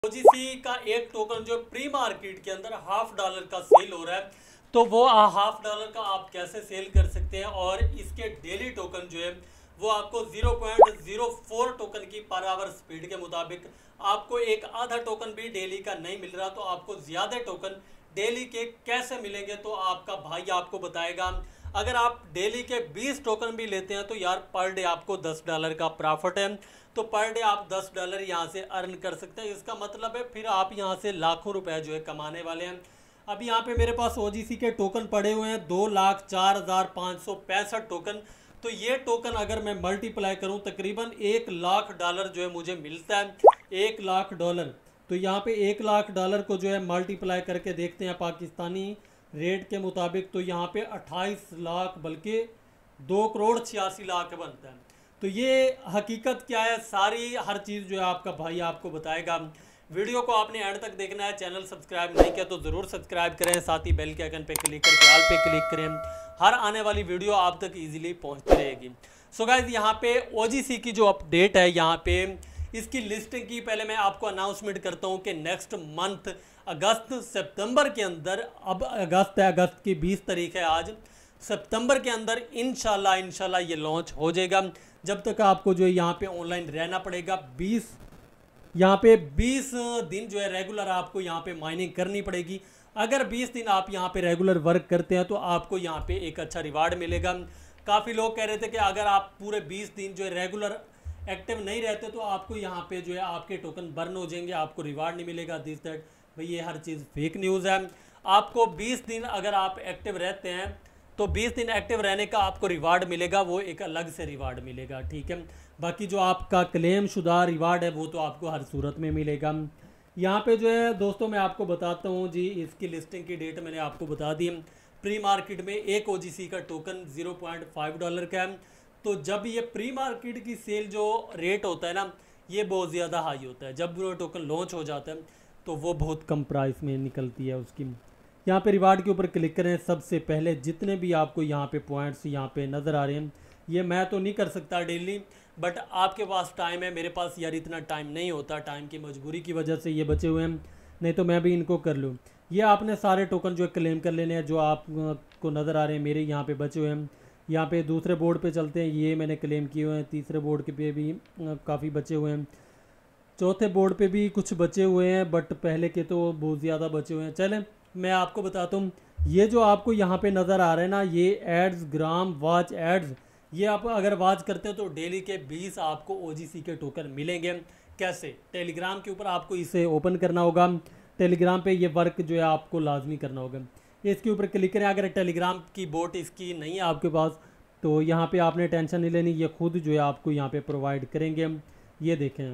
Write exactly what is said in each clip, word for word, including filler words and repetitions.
OGC का एक token जो प्री मार्केट के अंदर हाफ डॉलर का सेल हो रहा है, तो वो हाफ डॉलर का आप कैसे सेल कर सकते हैं। और इसके डेली टोकन जो है वो आपको zero point zero four token की पर आवर स्पीड के मुताबिक आपको एक आधा टोकन भी डेली का नहीं मिल रहा, तो आपको ज़्यादा टोकन डेली के कैसे मिलेंगे तो आपका भाई आपको बताएगा। अगर आप डेली के बीस टोकन भी लेते हैं तो यार पर डे आपको दस डॉलर का प्रॉफिट है, तो पर डे आप दस डॉलर यहाँ से अर्न कर सकते हैं। इसका मतलब है फिर आप यहाँ से लाखों रुपए जो है कमाने वाले हैं। अभी यहाँ पे मेरे पास ओजीसी के टोकन पड़े हुए हैं दो लाख चार हज़ार पाँच सौ पैंसठ टोकन। तो ये टोकन अगर मैं मल्टीप्लाई करूँ तकरीबन एक लाख डॉलर जो है मुझे मिलता है, एक लाख डॉलर। तो यहाँ पे एक लाख डॉलर को जो है मल्टीप्लाई करके देखते हैं पाकिस्तानी रेट के मुताबिक, तो यहाँ पे अट्ठाईस लाख बल्कि दो करोड़ छियासी लाख बनता है। तो ये हकीकत क्या है, सारी हर चीज़ जो है आपका भाई आपको बताएगा। वीडियो को आपने एंड तक देखना है। चैनल सब्सक्राइब नहीं किया तो ज़रूर सब्सक्राइब करें, साथ ही बेल के आइकन पे क्लिक करके ऑल पे क्लिक करें। हर आने वाली वीडियो आप तक इजीली पहुंचती रहेगी। सो गाइस, यहाँ पे ओजीसी की जो अपडेट है, यहाँ पे इसकी लिस्टिंग की पहले मैं आपको अनाउंसमेंट करता हूँ कि नेक्स्ट मंथ अगस्त सितंबर के अंदर, अब अगस्त है, अगस्त की बीस तारीख है आज, सितंबर के अंदर इंशाल्लाह इंशाल्लाह ये लॉन्च हो जाएगा। जब तक आपको जो है यहाँ पे ऑनलाइन रहना पड़ेगा, बीस यहाँ पे बीस दिन जो है रेगुलर आपको यहाँ पे माइनिंग करनी पड़ेगी। अगर बीस दिन आप यहाँ पे रेगुलर वर्क करते हैं तो आपको यहाँ पे एक अच्छा रिवार्ड मिलेगा। काफ़ी लोग कह रहे थे कि अगर आप पूरे बीस दिन जो है रेगुलर एक्टिव नहीं रहते तो आपको यहाँ पे जो है आपके टोकन बर्न हो जाएंगे, आपको रिवार्ड नहीं मिलेगा। दिस दैट भाई ये हर चीज़ फेक न्यूज़ है। आपको बीस दिन अगर आप एक्टिव रहते हैं तो बीस दिन एक्टिव रहने का आपको रिवार्ड मिलेगा, वो एक अलग से रिवार्ड मिलेगा, ठीक है। बाकी जो आपका क्लेम शुदा रिवार्ड है वो तो आपको हर सूरत में मिलेगा। यहाँ पे जो है दोस्तों मैं आपको बताता हूँ जी, इसकी लिस्टिंग की डेट मैंने आपको बता दी। प्री मार्केट में एक ओजीसी का token zero point five dollar का है। तो जब ये प्री मार्केट की सेल जो रेट होता है ना, ये बहुत ज़्यादा हाई होता है। जब वो टोकन लॉन्च हो जाता है तो वो बहुत कम प्राइस में निकलती है उसकी। यहाँ पे रिवार्ड के ऊपर क्लिक करें। सबसे पहले जितने भी आपको यहाँ पे पॉइंट्स यहाँ पे नज़र आ रहे हैं, ये मैं तो नहीं कर सकता डेली, बट आपके पास टाइम है, मेरे पास यार इतना टाइम नहीं होता, टाइम की मजबूरी की वजह से ये बचे हुए हैं, नहीं तो मैं भी इनको कर लूँ। ये आपने सारे टोकन जो है क्लेम कर लेने हैं जो आपको नज़र आ रहे हैं मेरे यहाँ पे बचे हुए हैं। यहाँ पे दूसरे बोर्ड पे चलते हैं, ये मैंने क्लेम किए हुए हैं। तीसरे बोर्ड के पे भी काफ़ी बचे हुए हैं। चौथे बोर्ड पे भी कुछ बचे हुए हैं, बट पहले के तो बहुत ज़्यादा बचे हुए हैं। चलें मैं आपको बताता हूँ, ये जो आपको यहाँ पे नज़र आ रहा है ना, ये एड्स ग्राम वॉच एड्स, ये आप अगर वॉच करते हो तो डेली के बीस आपको ओजीसी के टोकन मिलेंगे। कैसे? टेलीग्राम के ऊपर आपको इसे ओपन करना होगा। टेलीग्राम पे ये वर्क जो है आपको लाजमी करना होगा। इसके ऊपर क्लिक करें। अगर टेलीग्राम की बोट इसकी नहीं है आपके पास तो यहाँ पे आपने टेंशन नहीं लेनी, ये खुद जो है आपको यहाँ पे प्रोवाइड करेंगे। ये देखें,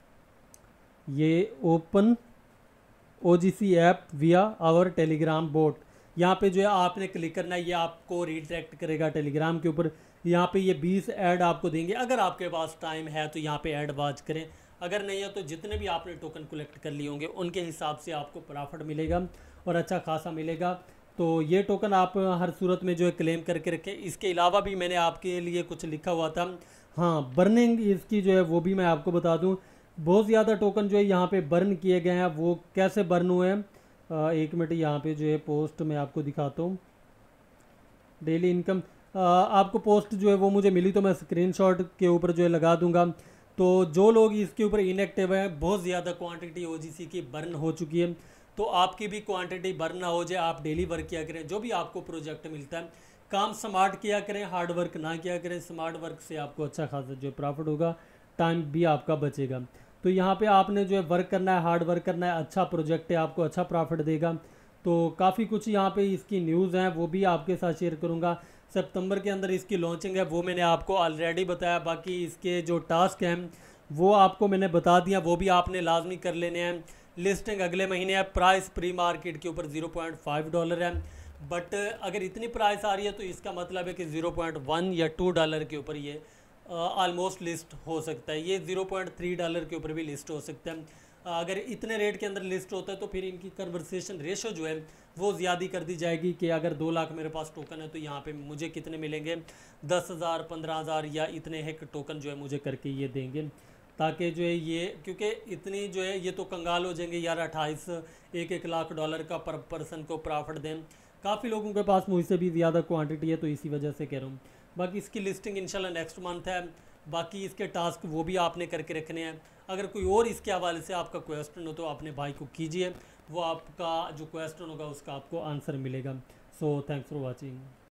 ये open OGC app via our Telegram bot, यहाँ पे जो है आपने क्लिक करना है। ये आपको रिडायरेक्ट करेगा टेलीग्राम के ऊपर। यहाँ पे ये बीस ऐड आपको देंगे। अगर आपके पास टाइम है तो यहाँ पे ऐड वॉच करें, अगर नहीं है तो जितने भी आपने टोकन कलेक्ट कर लिए होंगे उनके हिसाब से आपको प्रॉफिट मिलेगा और अच्छा खासा मिलेगा। तो ये टोकन आप हर सूरत में जो है क्लेम करके रखें। इसके अलावा भी मैंने आपके लिए कुछ लिखा हुआ था, हाँ बर्निंग इसकी जो है वो भी मैं आपको बता दूँ। बहुत ज़्यादा टोकन जो है यहाँ पे बर्न किए गए हैं। वो कैसे बर्न हुए हैं, एक मिनट यहाँ पे जो है पोस्ट मैं आपको दिखाता हूँ। डेली इनकम आपको पोस्ट जो है वो मुझे मिली तो मैं स्क्रीनशॉट के ऊपर जो है लगा दूंगा। तो जो लोग इसके ऊपर इनएक्टिव हैं, बहुत ज़्यादा क्वांटिटी ओजीसी की बर्न हो चुकी है, तो आपकी भी क्वांटिटी बर्न ना हो जाए। आप डेली वर्क किया करें, जो भी आपको प्रोजेक्ट मिलता है काम स्मार्ट किया करें, हार्ड वर्क ना किया करें। स्मार्ट वर्क से आपको अच्छा खासा जो प्रॉफिट होगा, टाइम भी आपका बचेगा। तो यहाँ पे आपने जो है वर्क करना है, हार्ड वर्क करना है, अच्छा प्रोजेक्ट है, आपको अच्छा प्रॉफिट देगा। तो काफ़ी कुछ यहाँ पे इसकी न्यूज़ हैं, वो भी आपके साथ शेयर करूँगा। सितंबर के अंदर इसकी लॉन्चिंग है, वो मैंने आपको ऑलरेडी बताया। बाकी इसके जो टास्क हैं वो आपको मैंने बता दिया, वो भी आपने लाजमी कर लेने हैं। लिस्टिंग अगले महीने है। प्राइस प्री मार्केट के ऊपर ज़ीरो पॉइंट फाइव डॉलर है, बट अगर इतनी प्राइस आ रही है तो इसका मतलब है कि ज़ीरो पॉइंट वन या टू डॉलर के ऊपर ये ऑलमोस्ट लिस्ट हो सकता है। ये ज़ीरो पॉइंट थ्री डॉलर के ऊपर भी लिस्ट हो सकता है। अगर इतने रेट के अंदर लिस्ट होता है तो फिर इनकी कन्वर्सेशन रेशो जो है वो ज़्यादा कर दी जाएगी कि अगर दो लाख मेरे पास टोकन है तो यहाँ पे मुझे कितने मिलेंगे, दस हज़ार पंद्रह हज़ार या इतने एक टोकन जो है मुझे करके ये देंगे। ताकि जो है ये, क्योंकि इतनी जो है ये तो कंगाल हो जाएंगे यार, अट्ठाईस एक एक लाख डॉलर का पर पर्सन को प्रॉफिट दें। काफ़ी लोगों के पास मुझसे भी ज़्यादा क्वांटिटी है, तो इसी वजह से कह रहा हूँ। बाकी इसकी लिस्टिंग इंशाल्लाह नेक्स्ट मंथ है। बाकी इसके टास्क वो भी आपने करके रखने हैं। अगर कोई और इसके हवाले से आपका क्वेश्चन हो तो अपने भाई को कीजिए, वो आपका जो क्वेश्चन होगा उसका आपको आंसर मिलेगा। So thanks for watching.